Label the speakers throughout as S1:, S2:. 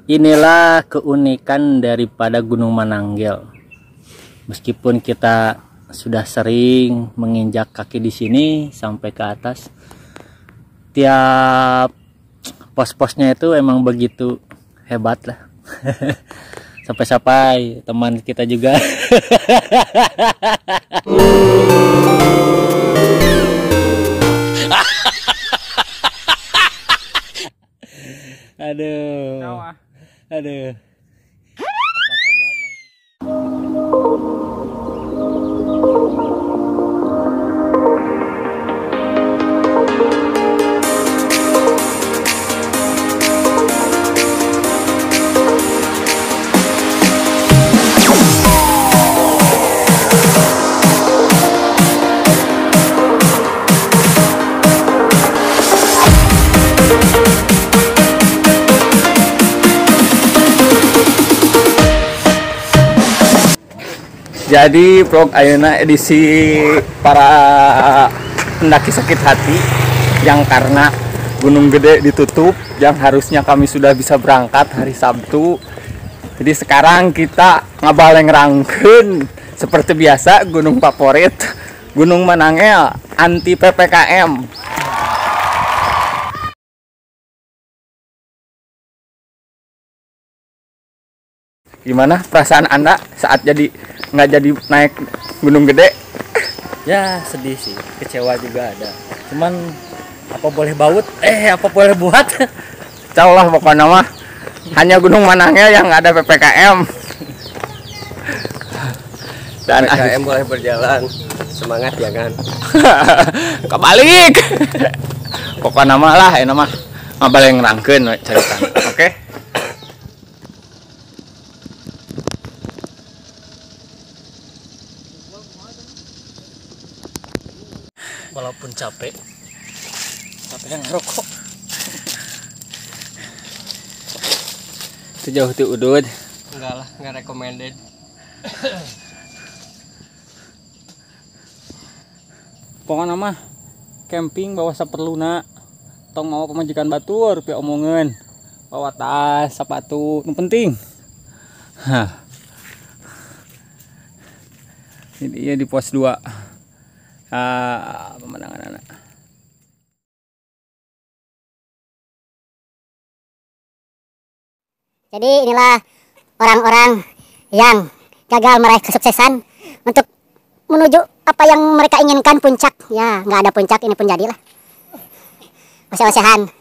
S1: Inilah keunikan daripada Gunung Mananggel. Meskipun kita sudah sering menginjak kaki di sini sampai ke atas, tiap pos-posnya itu emang begitu hebat lah. Sampai-sampai teman kita juga. Aduh. Aduh. Jadi vlog ayeuna edisi para pendaki sakit hati yang karena Gunung Gede ditutup, yang harusnya kami sudah bisa berangkat hari Sabtu. Jadi sekarang kita ngabalengrangkeun seperti biasa gunung favorit, Gunung Mananggel anti PPKM. Gimana perasaan Anda saat nggak jadi naik Gunung Gede?
S2: Ya sedih sih, kecewa juga ada. Cuman apa boleh baut? Apa boleh buat?
S1: Insyaallah pokoknya mah hanya Gunung Mananggel yang nggak ada PPKM. Dan
S2: PPKM boleh berjalan, semangat ya kan?
S1: Kebalik. Pokoknya mah lah, ini mah ngabalengrangkeun cerita. Oke?
S2: Walaupun capek yang ngerokok.
S1: Itu jauh tuh udud.
S2: Enggak lah, nggak recommended.
S1: Pokoknya mah camping bawa saperluna. Tong mau pemajikan batur pi omongan. Bawa tas, sepatu, nu penting. Hah. Ini dia di pos 2. Pemandangan anak.
S3: Jadi inilah orang-orang yang gagal meraih kesuksesan untuk menuju apa yang mereka inginkan, puncak. Ya, nggak ada puncak, ini pun jadilah. Oseh-osehan.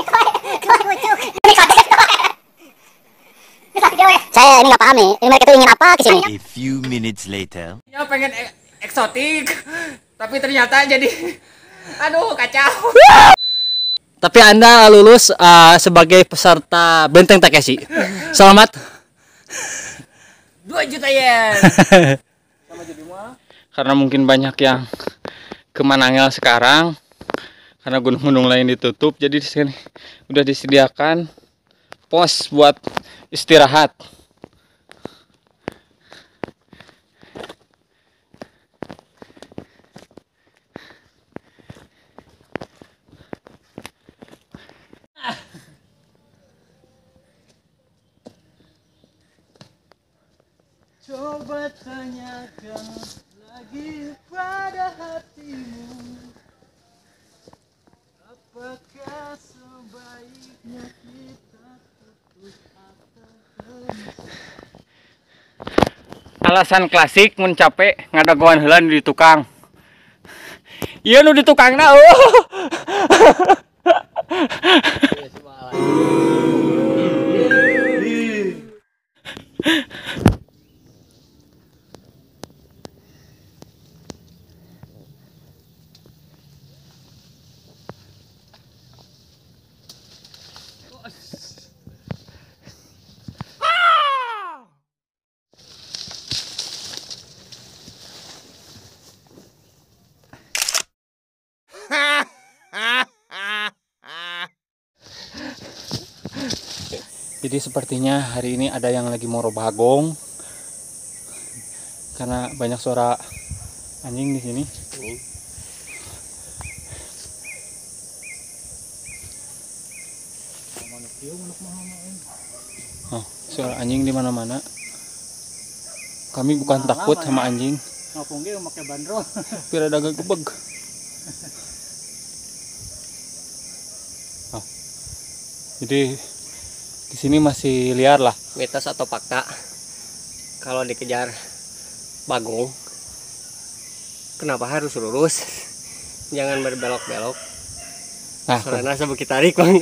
S3: Saya ini nggak paham nih, ini mereka tuh ingin apa ke sini?
S4: A few minutes later.
S1: Ya pengen eksotik, tapi ternyata jadi aduh kacau.
S2: Tapi Anda lulus sebagai peserta Benteng Takeshi. Selamat.
S1: 2 juta yen. Karena mungkin banyak yang ke Mananggel sekarang karena gunung-gunung lain ditutup, jadi di sini udah disediakan pos buat istirahat. Coba tanyakan lagi pada hatimu, apakah sebaiknya kita putus atau alasan klasik mun capek ngadagoan heula di tukang. Ieu nu di tukangna. Jadi sepertinya hari ini ada yang lagi mau bagong karena banyak suara anjing di sini. Oh, suara anjing di mana-mana. Kami bukan takut sama anjing.
S2: Ngapung ge make bandrol.
S1: Pira dagang gebeg. Oh. Jadi di sini masih liar lah.
S5: Mitos atau fakta, kalau dikejar bagong, kenapa harus lurus? Jangan berbelok-belok.
S1: Nah,
S5: Karena sabuk kita tarik bang.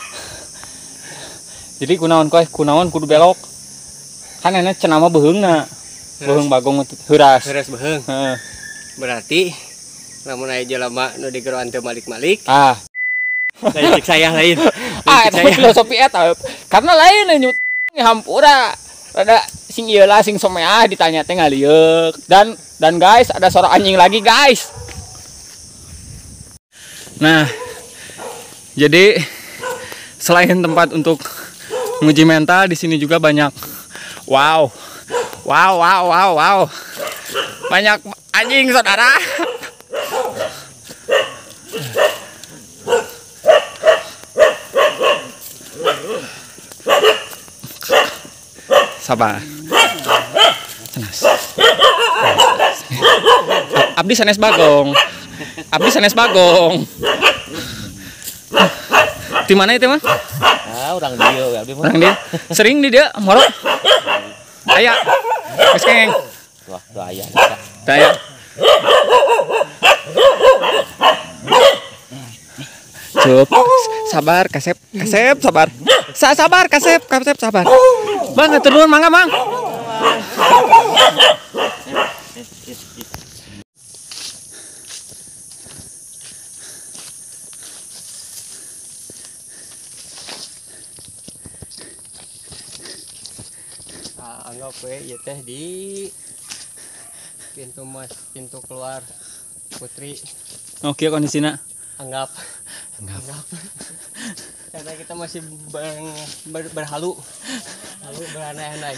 S1: jadi kunaon kudu belok. Kan enak cenama beheungna. Beheung bagong heuras.
S5: Beres beheng.
S1: Heeh.
S5: Berarti lamun aya jelema nu digeroan teu malik-malik,
S1: Ah,
S5: lain cek saya lain.
S1: eta filosofi eta. Karena lain nyut hampura. Rada sing ieu lah sing someah ditanya teh ngalieuh. Dan guys, ada suara anjing lagi, guys. Nah, jadi selain tempat untuk menguji mental, di sini juga banyak wow. Banyak anjing, saudara. Sabar. Sanes. Abdi sanes bagong. Di mana itu mah?
S2: Ah, urang dieu abdi mah.
S1: Orang dia. Sering di dia moro. Aya. Geus kengeng.
S2: Wah, teu aya.
S1: Daya. Cup. Sabar, kasep, sabar. Sabar, kasep, sabar. Bang, atur nuhun mangga, Mang.
S5: Anggap we ieu teh di pintu keluar Putri.
S1: Oke, kondisinya.
S5: Anggap. Karena kita masih berhalu berandai-andai.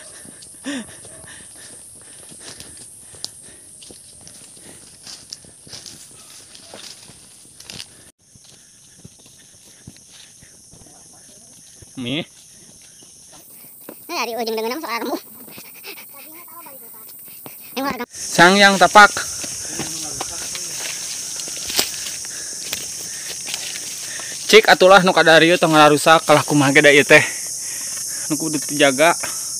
S1: Nih.
S3: Nah, dari ujung dengan soal kamu.
S1: Sang yang tapak. Cik atulah nu kadarieu tong rusak kalah kumaha ge da ieu teh. Nu kudu dijaga.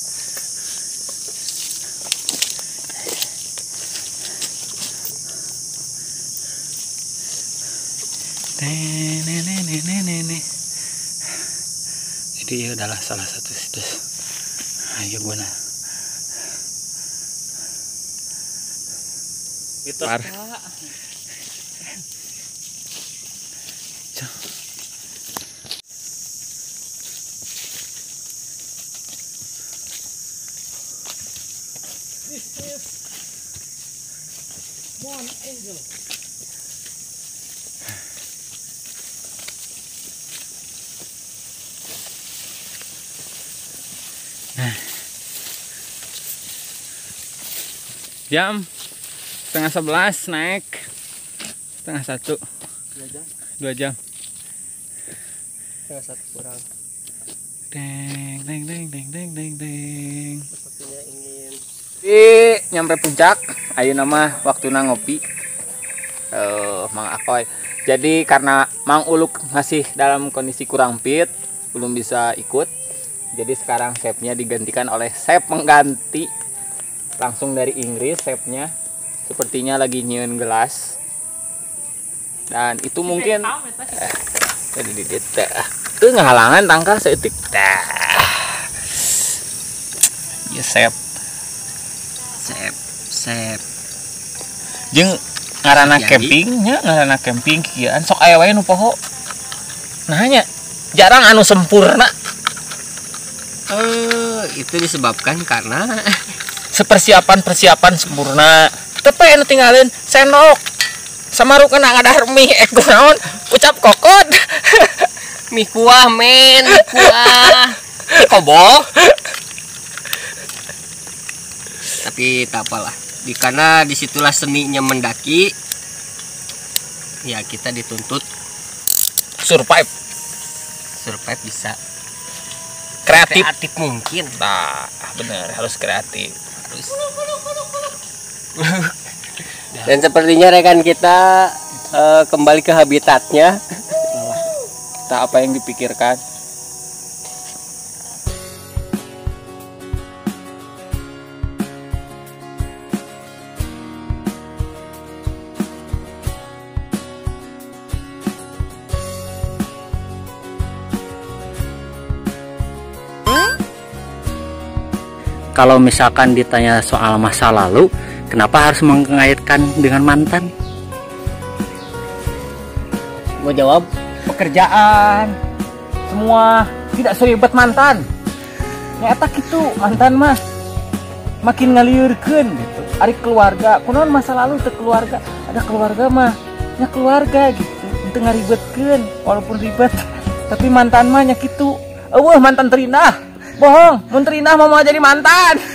S1: Jadi ini adalah salah satu situs. Ayo guna.
S2: Gitu.
S1: Jam 10:30 naik 10:30. 2 jam.
S5: Tinggal satu kurang.
S1: Deng.
S5: Sepertinya ingin
S1: Nyampe puncak, ayo nama waktu ngopi. Mang Akoy. Jadi karena Mang Uluk masih dalam kondisi kurang fit, belum bisa ikut. Jadi sekarang chefnya digantikan oleh chef pengganti langsung dari Inggris. Chefnya sepertinya lagi nyieun gelas. Dan itu mungkin jadi di itu ngahalangan tangkal seetik. Ya chef. Jeung ngaranna camping kieuan sok aya wae nu poho. Nahnya jarang anu sempurna.
S5: itu disebabkan karena
S1: Persiapan sempurna. Tepe anu tinggalin sendok. Samaru kena ngadahar mie kunaon ucap kokot.
S5: mie kuah koboh. Tapi tak apalah, karena disitulah seninya mendaki. Ya kita dituntut
S1: Survive
S5: bisa.
S1: kreatif.
S5: Kreatif mungkin.
S1: Nah, bener, harus kreatif.
S5: Dan sepertinya rekan kita kembali ke habitatnya.
S1: Tak apa yang dipikirkan.
S2: Kalau misalkan ditanya soal masa lalu, kenapa harus mengaitkan dengan mantan?
S5: Mau jawab?
S1: Pekerjaan semua tidak seribet mantan. Nyata gitu mantan mah makin ngaliurkeun gitu. Ari keluarga, kunaon masa lalu teu keluarga, ada keluarga mah nya keluarga gitu. Teu ngaribetkeun walaupun ribet. Tapi mantan mah nya kitu. Eueuh mantan terindah. Bohong, mun terindah mau jadi mantan.